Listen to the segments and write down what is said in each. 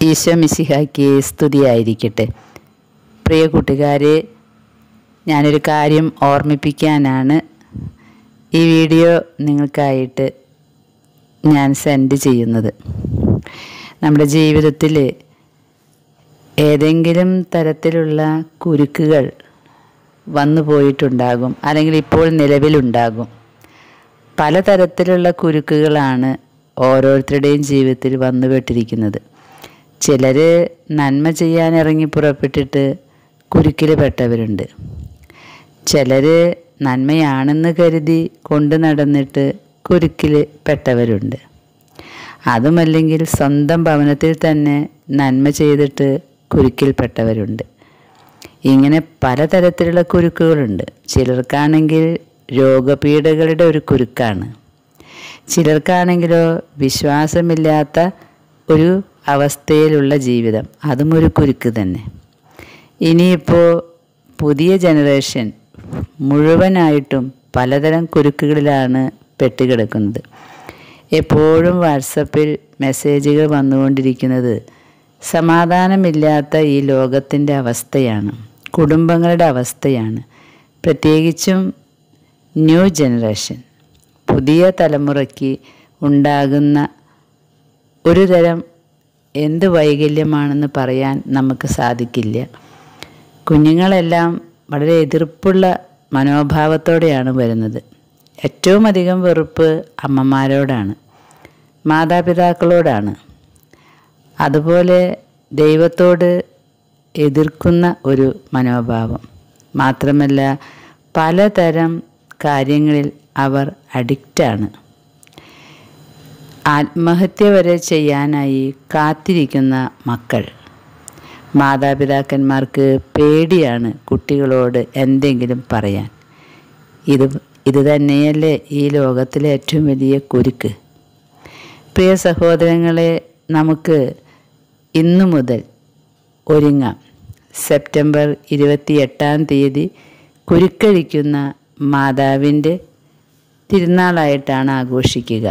ഈശോ മിശിഹായ്ക്ക് സ്തുതിയായിരിക്കട്ടെ. പ്രിയ കൂട്ടുകാരെ, ഞാനൊരു കാര്യം ഓർമ്മിപ്പിക്കാനാണ് ഈ വീഡിയോ നിങ്ങൾക്കായിട്ട് ഞാൻ സെൻഡ് ചെയ്യുന്നത്. നമ്മുടെ ജീവിതത്തിൽ ഏതെങ്കിലും തരത്തിലുള്ള കുരുക്കുകൾ വന്നു പോയിട്ടുണ്ടാകും, അല്ലെങ്കിൽ ഇപ്പോൾ നിലവിലുണ്ടാകും. പലതരത്തിലുള്ള കുരുക്കുകളാണ് ഓരോരുത്തരുടെയും ജീവിതത്തിൽ വന്നുപെട്ടിരിക്കുന്നത്. ചിലർ നന്മ ചെയ്യാൻ ഇറങ്ങി പുറപ്പെട്ടിട്ട് കുരുക്കിൽ പെട്ടവരുണ്ട്. ചിലർ നന്മയാണെന്ന് കരുതി കൊണ്ടു നടന്നിട്ട് കുരുക്കിൽ പെട്ടവരുണ്ട്. അതുമല്ലെങ്കിൽ സ്വന്തം ഭവനത്തിൽ തന്നെ നന്മ ചെയ്തിട്ട് കുരുക്കിൽ പെട്ടവരുണ്ട്. ഇങ്ങനെ പലതരത്തിലുള്ള കുരുക്കുകളുണ്ട്. ചിലർക്കാണെങ്കിൽ രോഗപീഠകളുടെ ഒരു കുരുക്കാണ്. ചിലർക്കാണെങ്കിലോ വിശ്വാസമില്ലാത്ത ഒരു അവസ്ഥയിലുള്ള ജീവിതം, അതും ഒരു കുരുക്ക് തന്നെ. ഇനിയിപ്പോൾ പുതിയ ജനറേഷൻ മുഴുവനായിട്ടും പലതരം കുരുക്കുകളിലാണ് പെട്ടുകിടക്കുന്നത്. എപ്പോഴും വാട്സപ്പിൽ മെസ്സേജുകൾ വന്നുകൊണ്ടിരിക്കുന്നത് സമാധാനമില്ലാത്ത ഈ ലോകത്തിൻ്റെ അവസ്ഥയാണ്, കുടുംബങ്ങളുടെ അവസ്ഥയാണ്. പ്രത്യേകിച്ചും ന്യൂ ജനറേഷൻ, പുതിയ തലമുറയ്ക്ക് ഉണ്ടാകുന്ന ഒരു തരം എന്ത് വൈകല്യമാണെന്ന് പറയാൻ നമുക്ക് സാധിക്കില്ല. കുഞ്ഞുങ്ങളെല്ലാം വളരെ എതിർപ്പുള്ള മനോഭാവത്തോടെയാണ് വരുന്നത്. ഏറ്റവും അധികം വെറുപ്പ് അമ്മമാരോടാണ്, മാതാപിതാക്കളോടാണ്. അതുപോലെ ദൈവത്തോട് എതിർക്കുന്ന ഒരു മനോഭാവം. മാത്രമല്ല പലതരം കാര്യങ്ങളിൽ അവർ അഡിക്റ്റാണ്. ആത്മഹത്യ വരെ ചെയ്യാനായി കാത്തിരിക്കുന്ന മക്കൾ. മാതാപിതാക്കന്മാർക്ക് പേടിയാണ് കുട്ടികളോട് എന്തെങ്കിലും പറയാൻ. ഇത് തന്നെയല്ലേ ഈ ലോകത്തിലെ ഏറ്റവും വലിയ കുരുക്ക്. പ്രിയ സഹോദരങ്ങളെ, നമുക്ക് ഇന്നു മുതൽ ഒരുങ്ങാം. സെപ്റ്റംബർ 28 കുരുക്കഴിക്കുന്ന മാതാവിൻ്റെ തിരുനാളായിട്ടാണ് ആഘോഷിക്കുക.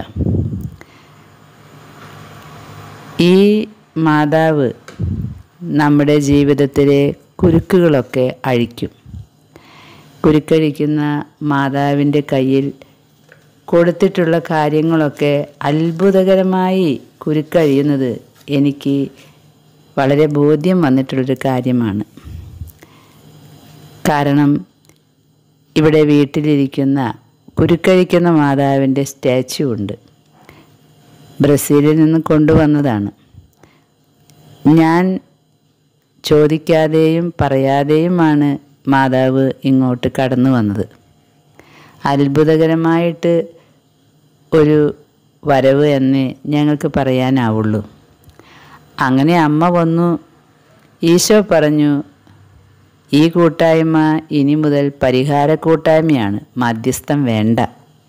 ഈ മാതാവ് നമ്മുടെ ജീവിതത്തിലെ കുരുക്കുകളൊക്കെ അഴിക്കും. കുരുക്കഴിക്കുന്ന മാതാവിൻ്റെ കയ്യിൽ കൊടുത്തിട്ടുള്ള കാര്യങ്ങളൊക്കെ അത്ഭുതകരമായി കുരുക്കഴിയുന്നത് എനിക്ക് വളരെ ബോധ്യം വന്നിട്ടുള്ളൊരു കാര്യമാണ്. കാരണം ഇവിടെ വീട്ടിലിരിക്കുന്ന കുരുക്കഴിക്കുന്ന മാതാവിൻ്റെ സ്റ്റാച്യു ഉണ്ട്. ബ്രസീലിൽ നിന്ന് കൊണ്ടുവന്നതാണ്. ഞാൻ ചോദിക്കാതെയും പറയാതെയുമാണ് മാതാവ് ഇങ്ങോട്ട് കടന്നു വന്നത്. അത്ഭുതകരമായിട്ട് ഒരു വരവ് എന്നേ ഞങ്ങൾക്ക് പറയാനാവുള്ളൂ. അങ്ങനെ അമ്മ വന്നു. ഈശോ പറഞ്ഞു, ഈ കൂട്ടായ്മ ഇനി മുതൽ പരിഹാര കൂട്ടായ്മയാണ്, മധ്യസ്ഥം വേണ്ട.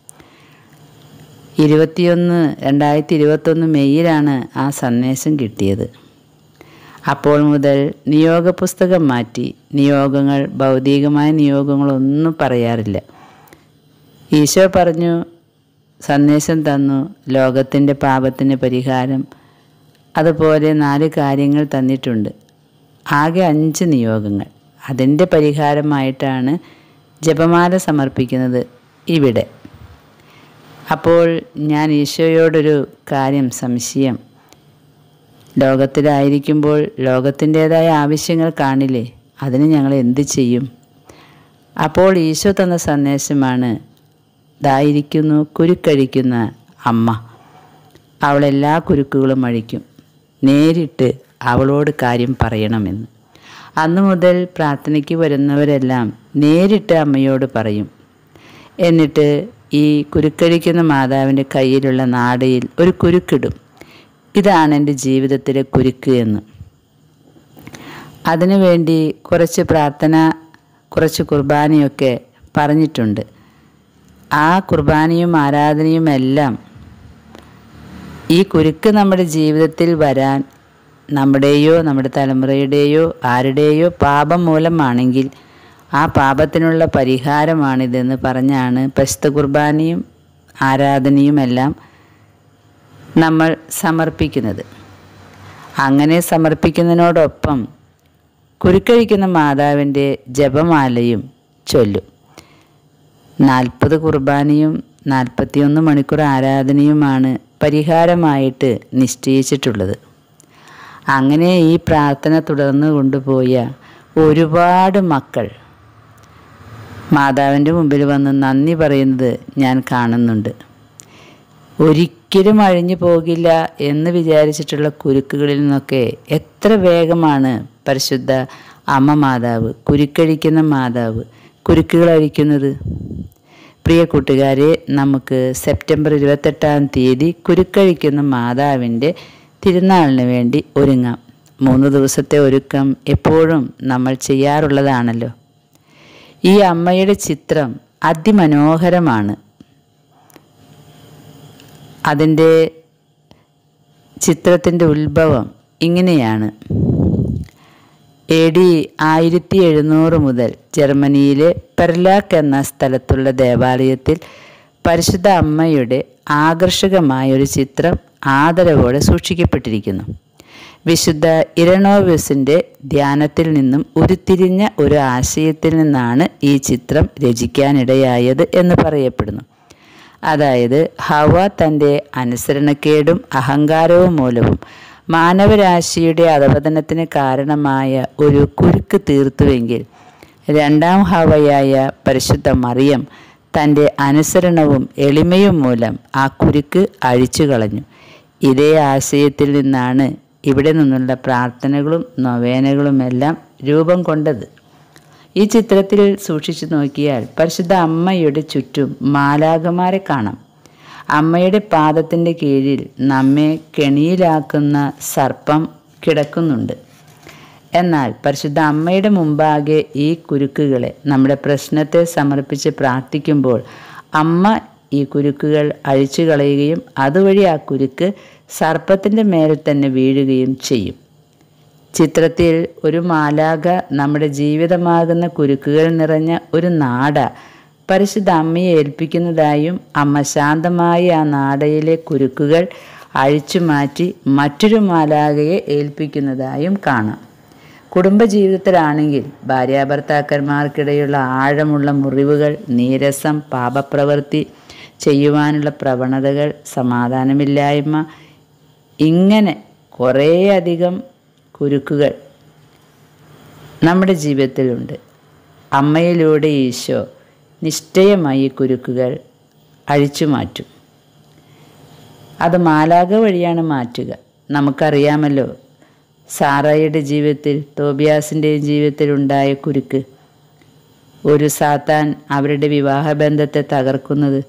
2021 മെയ്യിലാണ് ആ സന്ദേശം കിട്ടിയത്. അപ്പോൾ മുതൽ നിയോഗ പുസ്തകം മാറ്റി. നിയോഗങ്ങൾ, ഭൗതികമായ നിയോഗങ്ങളൊന്നും പറയാറില്ല. ഈശോ പറഞ്ഞു, സന്ദേശം തന്നു, ലോകത്തിൻ്റെ പാപത്തിന് പരിഹാരം. അതുപോലെ 4 കാര്യങ്ങൾ തന്നിട്ടുണ്ട്. ആകെ 5 നിയോഗങ്ങൾ. അതിൻ്റെ പരിഹാരമായിട്ടാണ് ജപമാല സമർപ്പിക്കുന്നത് ഇവിടെ. അപ്പോൾ ഞാൻ ഈശോയോടൊരു സംശയം. ലോകത്തിലായിരിക്കുമ്പോൾ ലോകത്തിൻ്റേതായ ആവശ്യങ്ങൾ കാണില്ലേ, അതിന് ഞങ്ങൾ എന്ത് ചെയ്യും? അപ്പോൾ ഈശോ തന്ന സന്ദേശമാണ്, ഇതായിരിക്കുന്നു കുരുക്കഴിക്കുന്ന അമ്മ. അവളെല്ലാ കുരുക്കുകളും അഴിക്കും. നേരിട്ട് അവളോട് കാര്യം പറയണമെന്ന്. അന്നു മുതൽ പ്രാർത്ഥനയ്ക്ക് വരുന്നവരെല്ലാം നേരിട്ട് അമ്മയോട് പറയും. എന്നിട്ട് ഈ കുരുക്കഴിക്കുന്ന മാതാവിൻ്റെ കയ്യിലുള്ള നാടയിൽ ഒരു കുരുക്കിടും. ഇതാണ് എൻ്റെ ജീവിതത്തിലെ കുരുക്ക് എന്ന്. അതിനുവേണ്ടി കുറച്ച് പ്രാർത്ഥന, കുറച്ച് കുർബാനയൊക്കെ പറഞ്ഞിട്ടുണ്ട്. ആ കുർബാനയും ആരാധനയുമെല്ലാം ഈ കുരുക്ക് നമ്മുടെ ജീവിതത്തിൽ വരാൻ, നമ്മുടെയോ നമ്മുടെ തലമുറയുടെയോ ആരുടെയോ പാപം മൂലമാണെങ്കിൽ ആ പാപത്തിനുള്ള പരിഹാരമാണിതെന്ന് പറഞ്ഞാണ് പരിശുദ്ധ കുർബാനയും ആരാധനയുമെല്ലാം നമ്മൾ സമർപ്പിക്കുന്നത്. അങ്ങനെ സമർപ്പിക്കുന്നതിനോടൊപ്പം കുരുക്കഴിക്കുന്ന മാതാവിൻ്റെ ജപമാലയും ചൊല്ലും. 40 കുർബാനയും 41 മണിക്കൂർ ആരാധനയുമാണ് പരിഹാരമായിട്ട് നിശ്ചയിച്ചിട്ടുള്ളത്. അങ്ങനെ ഈ പ്രാർത്ഥന തുടർന്ന് കൊണ്ടുപോയ ഒരുപാട് മക്കൾ മാതാവിൻ്റെ മുമ്പിൽ വന്ന് നന്ദി പറയുന്നത് ഞാൻ കാണുന്നുണ്ട്. ഒരിക്കലും അഴിഞ്ഞു പോകില്ല എന്ന് വിചാരിച്ചിട്ടുള്ള കുരുക്കുകളിൽ നിന്നൊക്കെ എത്ര വേഗമാണ് പരിശുദ്ധ അമ്മ മാതാവ്, കുരുക്കഴിക്കുന്ന മാതാവ് കുരുക്കുകൾ അഴിക്കുന്നത്. പ്രിയ കൂട്ടുകാരെ, നമുക്ക് സെപ്റ്റംബർ 28-ാം തീയതി കുരുക്കഴിക്കുന്ന മാതാവിൻ്റെ തിരുനാളിന് വേണ്ടി ഒരുങ്ങാം. 3 ദിവസത്തെ ഒരുക്കം എപ്പോഴും നമ്മൾ ചെയ്യാറുള്ളതാണല്ലോ. ഈ അമ്മയുടെ ചിത്രം അതിമനോഹരമാണ്. അതിൻ്റെ ചിത്രത്തിൻ്റെ ഉത്ഭവം ഇങ്ങനെയാണ്. AD 1700 മുതൽ ജർമ്മനിയിലെ പെർലാക്ക് എന്ന സ്ഥലത്തുള്ള ദേവാലയത്തിൽ പരിശുദ്ധ അമ്മയുടെ ആകർഷകമായൊരു ചിത്രം ആദരവോടെ സൂക്ഷിക്കപ്പെട്ടിരിക്കുന്നു. വിശുദ്ധ ഇരണോവ്യൂസിൻ്റെ ധ്യാനത്തിൽ നിന്നും ഉരുത്തിരിഞ്ഞ ഒരു ആശയത്തിൽ നിന്നാണ് ഈ ചിത്രം രചിക്കാനിടയായത് എന്ന് പറയപ്പെടുന്നു. അതായത് ഹവ തൻ്റെ അനുസരണക്കേടും അഹങ്കാരവും മൂലവും മാനവരാശിയുടെ അധപതനത്തിന് കാരണമായ ഒരു കുരുക്ക് തീർത്തുവെങ്കിൽ രണ്ടാം ഹവയായ പരിശുദ്ധ മറിയം തൻ്റെ അനുസരണവും എളിമയും മൂലം ആ കുരുക്ക് അഴിച്ചു കളഞ്ഞു. ഇതേ ആശയത്തിൽ നിന്നാണ് ഇവിടെ നിന്നുള്ള പ്രാർത്ഥനകളും നൊവേനകളുമെല്ലാം രൂപം കൊണ്ടത്. ഈ ചിത്രത്തിൽ സൂക്ഷിച്ചു നോക്കിയാൽ പരിശുദ്ധ അമ്മയുടെ ചുറ്റും മാലാഖമാരെ കാണാം. അമ്മയുടെ പാദത്തിൻ്റെ കീഴിൽ നമ്മെ കെണിയിലാക്കുന്ന സർപ്പം കിടക്കുന്നുണ്ട്. എന്നാൽ പരിശുദ്ധ അമ്മയുടെ മുമ്പാകെ ഈ കുരുക്കുകളെ നമ്മുടെ പ്രശ്നത്തെ സമർപ്പിച്ച് പ്രാർത്ഥിക്കുമ്പോൾ അമ്മ ഈ കുരുക്കുകൾ അഴിച്ചു കളയുകയും അതുവഴി ആ കുരുക്ക് സർപ്പത്തിൻ്റെ മേൽ തന്നെ വീഴുകയും ചെയ്യും. ചിത്രത്തിൽ ഒരു മാലാഖ നമ്മുടെ ജീവിതമാകുന്ന കുരുക്കുകൾ നിറഞ്ഞ ഒരു നാട പരിശുദ്ധ അമ്മയെ ഏൽപ്പിക്കുന്നതായും അമ്മ ശാന്തമായി ആ നാടയിലെ കുരുക്കുകൾ അഴിച്ചു മാറ്റി മറ്റൊരു മാലാഖയെ ഏൽപ്പിക്കുന്നതായും കാണാം. കുടുംബജീവിതത്തിലാണെങ്കിൽ ഭാര്യാഭർത്താക്കന്മാർക്കിടയിലുള്ള ആഴമുള്ള മുറിവുകൾ, നീരസം, പാപപ്രവൃത്തി ചെയ്യുവാനുള്ള പ്രവണതകൾ, സമാധാനമില്ലായ്മ, ഇങ്ങനെ കുറേയധികം കുരുക്കുകൾ നമ്മുടെ ജീവിതത്തിലുണ്ട്. അമ്മയിലൂടെ ഈശോ നിശ്ചയമായി കുരുക്കുകൾ അഴിച്ചു മാറ്റും. അത് മാലാഖ വഴിയാണ് മാറ്റുക. നമുക്കറിയാമല്ലോ സാറായുടെ ജീവിതത്തിൽ, തോബിയാസിൻ്റെയും ജീവിതത്തിൽ ഉണ്ടായ കുരുക്ക്, ഒരു സാത്താൻ അവരുടെ വിവാഹബന്ധത്തെ തകർക്കുന്നത്,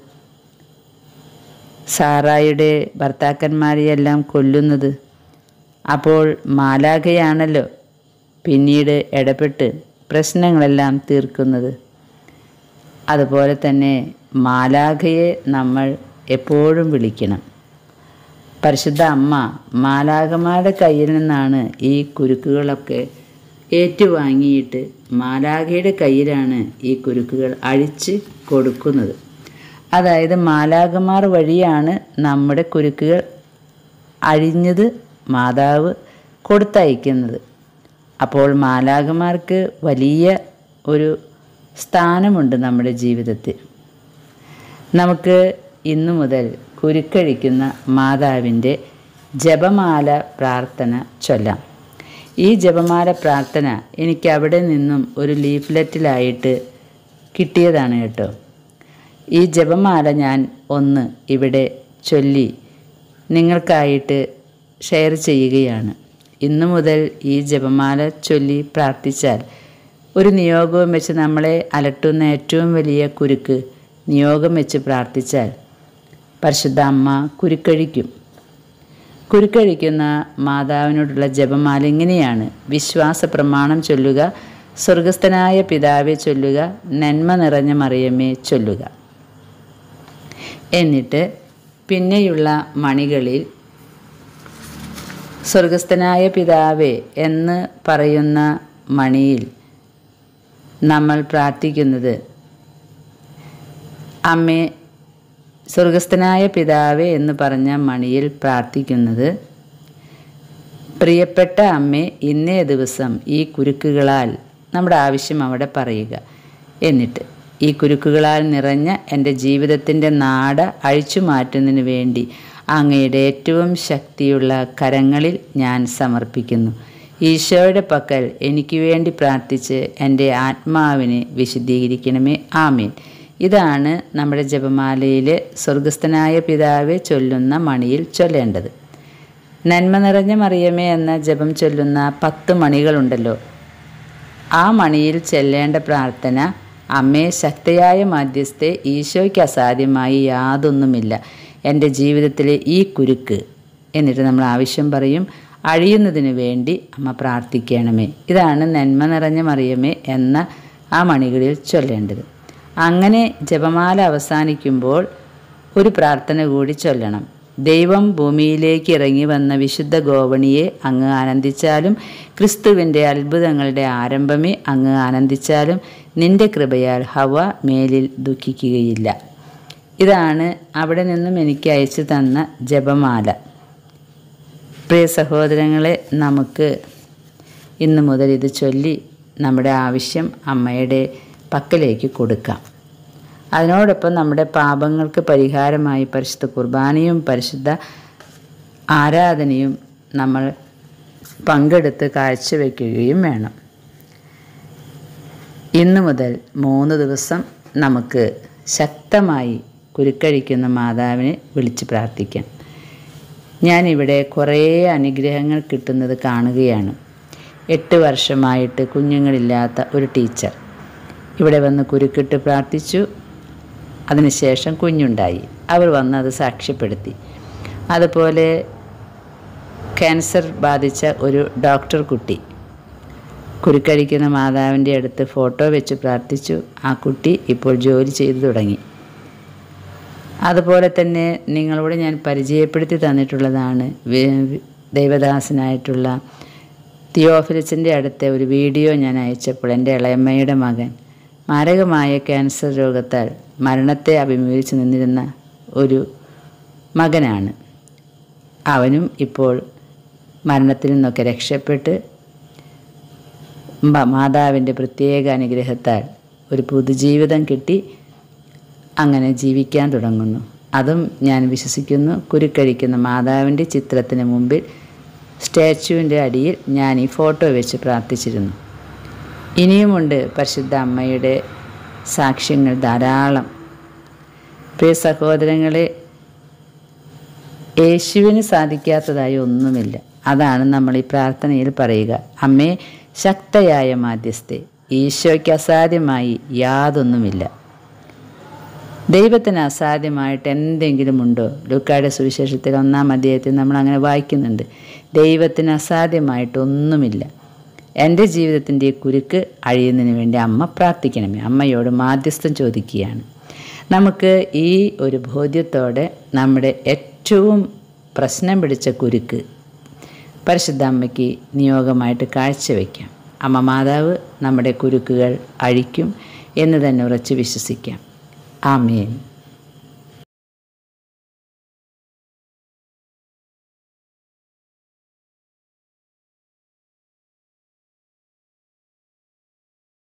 സാറായുടെ ഭർത്താക്കന്മാരെയെല്ലാം കൊല്ലുന്നത്. അപ്പോൾ മാലാഖയാണല്ലോ പിന്നീട് ഇടപെട്ട് പ്രശ്നങ്ങളെല്ലാം തീർക്കുന്നത്. അതുപോലെ തന്നെ മാലാഖയെ നമ്മൾ എപ്പോഴും വിളിക്കണം. പരിശുദ്ധ അമ്മ മാലാഖമാരുടെ കയ്യിൽ നിന്നാണ് ഈ കുരുക്കുകളൊക്കെ ഏറ്റുവാങ്ങിയിട്ട് മാലാഖയുടെ കയ്യിലാണ് ഈ കുരുക്കുകൾ അഴിച്ച് കൊടുക്കുന്നത്. അതായത് മാലാഖമാർ വഴിയാണ് നമ്മുടെ കുരുക്കുകൾ അഴിഞ്ഞത് മാതാവ് കൊടുത്തയക്കുന്നത്. അപ്പോൾ മാലാഖമാർക്ക് വലിയ ഒരു സ്ഥാനമുണ്ട് നമ്മുടെ ജീവിതത്തിൽ. നമുക്ക് ഇന്നു മുതൽ കുരുക്കഴിക്കുന്ന മാതാവിൻ്റെ ജപമാല പ്രാർത്ഥന ചൊല്ലാം. ഈ ജപമാല പ്രാർത്ഥന എനിക്ക് അവിടെ നിന്നും ഒരു ലീഫ്ലെറ്റിലായിട്ട് കിട്ടിയതാണ് കേട്ടോ. ഈ ജപമാല ഞാൻ ഒന്ന് ഇവിടെ ചൊല്ലി നിങ്ങൾക്കായിട്ട് ഷെയർ ചെയ്യുകയാണ്. ഇന്നു മുതൽ ഈ ജപമാല ചൊല്ലി പ്രാർത്ഥിച്ചാൽ ഒരു നിയോഗവും വെച്ച് നമ്മളെ അലട്ടുന്ന ഏറ്റവും വലിയ കുരുക്ക് നിയോഗം വെച്ച് പ്രാർത്ഥിച്ചാൽ പരിശുദ്ധ അമ്മ കുരുക്കഴിക്കും. കുരുക്കഴിക്കുന്ന മാതാവിനോടുള്ള ജപമാല ഇങ്ങനെയാണ്. വിശ്വാസ പ്രമാണം ചൊല്ലുക, സ്വർഗസ്ഥനായ പിതാവെ ചൊല്ലുക, നന്മ നിറഞ്ഞ മറിയമേ ചൊല്ലുക. എന്നിട്ട് പിന്നെയുള്ള മണികളിൽ സ്വർഗസ്ഥനായ പിതാവേ എന്ന് പറയുന്ന മണിയിൽ നമ്മൾ പ്രാർത്ഥിക്കുന്നത്, അമ്മേ സ്വർഗസ്ഥനായ പിതാവേ എന്ന് പറഞ്ഞ മണിയിൽ പ്രാർത്ഥിക്കുന്നത്, പ്രിയപ്പെട്ട അമ്മേ, ഇന്നേ ദിവസം ഈ കുരുക്കുകളാൽ നമ്മുടെ ആവശ്യം അവിടെ പറയുക. എന്നിട്ട് ഈ കുരുക്കുകളാൽ നിറഞ്ഞ എൻ്റെ ജീവിതത്തിൻ്റെ നാട അഴിച്ചു മാറ്റുന്നതിന് വേണ്ടി അങ്ങയുടെ ഏറ്റവും ശക്തിയുള്ള കരങ്ങളിൽ ഞാൻ സമർപ്പിക്കുന്നു. ഈശോയുടെ പക്കൽ എനിക്ക് വേണ്ടി പ്രാർത്ഥിച്ച് എൻ്റെ ആത്മാവിനെ വിശുദ്ധീകരിക്കണമേ. ആമേൻ. ഇതാണ് നമ്മുടെ ജപമാലയിൽ സ്വർഗസ്ഥനായ പിതാവെ ചൊല്ലുന്ന മണിയിൽ ചൊല്ലേണ്ടത്. നന്മ നിറഞ്ഞ മറിയമേ എന്ന ജപം ചൊല്ലുന്ന 10 മണികളുണ്ടല്ലോ, ആ മണിയിൽ ചൊല്ലേണ്ട പ്രാർത്ഥന: അമ്മേ, ശക്തയായ മാധ്യസ്ഥെ, ഈശോയ്ക്ക് അസാധ്യമായി യാതൊന്നുമില്ല. എൻ്റെ ജീവിതത്തിലെ ഈ കുരുക്ക്, എന്നിട്ട് നമ്മൾ ആവശ്യം പറയും, അഴിയുന്നതിന് വേണ്ടി അമ്മ പ്രാർത്ഥിക്കണമേ. ഇതാണ് നന്മ നിറഞ്ഞ മറിയമേ എന്ന ആ മണികളിൽ ചൊല്ലേണ്ടത്. അങ്ങനെ ജപമാല അവസാനിക്കുമ്പോൾ ഒരു പ്രാർത്ഥന കൂടി ചൊല്ലണം. ദൈവം ഭൂമിയിലേക്ക് ഇറങ്ങി വന്ന വിശുദ്ധ ഗോവണിയെ അങ്ങ് ആനന്ദിച്ചാലും, ക്രിസ്തുവിൻ്റെ അത്ഭുതങ്ങളുടെ ആരംഭമേ അങ്ങ് ആനന്ദിച്ചാലും, നിന്റെ കൃപയാൽ ഹവ മേലിൽ ദുഃഖിക്കുകയില്ല. ഇതാണ് അവിടെ നിന്നും എനിക്ക് അയച്ചു തന്ന ജപമാല. പ്രിയ സഹോദരങ്ങളെ, നമുക്ക് ഇന്നു മുതൽ ഇത് ചൊല്ലി നമ്മുടെ ആവശ്യം അമ്മയുടെ പക്കലേക്ക് കൊടുക്കാം. അതിനോടൊപ്പം നമ്മുടെ പാപങ്ങൾക്ക് പരിഹാരമായി പരിശുദ്ധ കുർബാനയും പരിശുദ്ധ ആരാധനയും നമ്മൾ പങ്കെടുത്ത് കാഴ്ചവെക്കുകയും വേണം. ഇന്നു മുതൽ 3 ദിവസം നമുക്ക് ശക്തമായി കുരുക്കഴിക്കുന്ന മാതാവിനെ വിളിച്ച് പ്രാർത്ഥിക്കാം. ഞാനിവിടെ കുറേ അനുഗ്രഹങ്ങൾ കിട്ടുന്നത് കാണുകയാണ്. 8 വർഷമായിട്ട് കുഞ്ഞുങ്ങളില്ലാത്ത ഒരു ടീച്ചർ ഇവിടെ വന്ന് കുരുക്കിട്ട് പ്രാർത്ഥിച്ചു. അതിനുശേഷം കുഞ്ഞുണ്ടായി. അവർ വന്ന് അത് സാക്ഷ്യപ്പെടുത്തി. അതുപോലെ ക്യാൻസർ ബാധിച്ച ഒരു ഡോക്ടർ കുട്ടി കുരുക്കഴിക്കുന്ന മാതാവിൻ്റെ അടുത്ത് ഫോട്ടോ വെച്ച് പ്രാർത്ഥിച്ചു. ആ കുട്ടി ഇപ്പോൾ ജോലി ചെയ്തു തുടങ്ങി. അതുപോലെ തന്നെ നിങ്ങളോട് ഞാൻ പരിചയപ്പെടുത്തി തന്നിട്ടുള്ളതാണ് ദൈവദാസനായിട്ടുള്ള തിയോഫിലസിൻ്റെ അടുത്ത ഒരു വീഡിയോ ഞാൻ അയച്ചപ്പോൾ എൻ്റെ ഇളയമ്മയുടെ മകൻ മാരകമായ ക്യാൻസർ രോഗത്താൽ മരണത്തെ അഭിമുഖീകരിച്ച് നിന്നിരുന്ന ഒരു മകനാണ്. അവനും ഇപ്പോൾ മരണത്തിൽ നിന്നൊക്കെ രക്ഷപ്പെട്ട് മാതാവിൻ്റെ പ്രത്യേക അനുഗ്രഹത്താൽ ഒരു പുതുജീവിതം കിട്ടി അങ്ങനെ ജീവിക്കാൻ തുടങ്ങുന്നു. അതും ഞാൻ വിശ്വസിക്കുന്നു. കുരുക്കഴിക്കുന്ന മാതാവിൻ്റെ ചിത്രത്തിന് മുമ്പിൽ സ്റ്റാച്യുവിൻ്റെ അടിയിൽ ഞാൻ ഈ ഫോട്ടോ വെച്ച് പ്രാർത്ഥിച്ചിരുന്നു. ഇനിയുമുണ്ട് പരിശുദ്ധ അമ്മയുടെ സാക്ഷ്യങ്ങൾ ധാരാളം. പ്രിയ സഹോദരങ്ങളെ, യേശുവിന് സാധിക്കാത്തതായി ഒന്നുമില്ല. അതാണ് നമ്മൾ ഈ പ്രാർത്ഥനയിൽ പറയുക. അമ്മേ, ശക്തയായ മാധ്യസ്ഥെ, ഈശോയ്ക്ക് അസാധ്യമായി യാതൊന്നുമില്ല. ദൈവത്തിന് അസാധ്യമായിട്ട് എന്തെങ്കിലും ഉണ്ടോ? ലൂക്കായുടെ സുവിശേഷത്തിൽ 1-ാം അധ്യായത്തിൽ നമ്മൾ അങ്ങനെ വായിക്കുന്നുണ്ട്. ദൈവത്തിന് അസാധ്യമായിട്ടൊന്നുമില്ല. എൻ്റെ ജീവിതത്തിൻ്റെ കുരുക്ക് അഴിയുന്നതിന് വേണ്ടി അമ്മ പ്രാർത്ഥിക്കണമേ. അമ്മയോട് മാധ്യസ്ഥം ചോദിക്കുകയാണ്. നമുക്ക് ഈ ഒരു ബോധ്യത്തോടെ നമ്മുടെ ഏറ്റവും പ്രശ്നം പിടിച്ച കുരുക്ക് പരിശുദ്ധ അമ്മയ്ക്ക് നിയോഗമായിട്ട് കാഴ്ചവെക്കാം. അമ്മ മാതാവ് നമ്മുടെ കുരുക്കുകൾ അഴിക്കും എന്ന് തന്നെ ഉറച്ച് വിശ്വസിക്കാം. ആമേൻ.